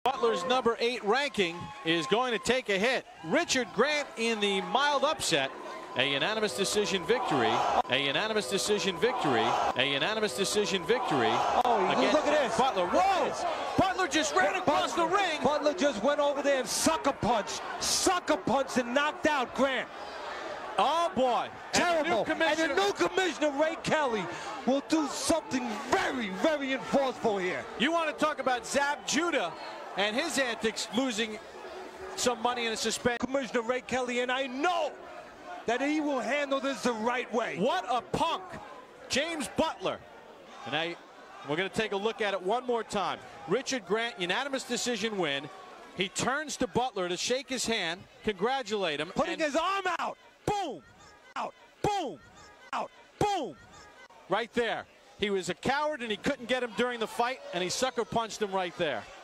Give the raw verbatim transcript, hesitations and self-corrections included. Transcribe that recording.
Butler's number eight ranking is going to take a hit. Richard Grant in the mild upset. A unanimous decision victory. A unanimous decision victory. A unanimous decision victory. Oh, look at this. Butler. Whoa! Butler just ran across the ring. Butler just went over there and sucker punched. Sucker punched and knocked out Grant. Oh, boy. Terrible. And the, and the new commissioner, Ray Kelly, will do something very, very enforceful here. You want to talk about Zab Judah and his antics, losing some money in a suspension. Commissioner Ray Kelly, and I know that he will handle this the right way. What a punk, James Butler. And I, we're going to take a look at it one more time. Richard Grant, unanimous decision win. He turns to Butler to shake his hand, congratulate him. Putting his arm out. Boom, out, boom, out, boom. Right there. He was a coward and he couldn't get him during the fight, and he sucker punched him right there.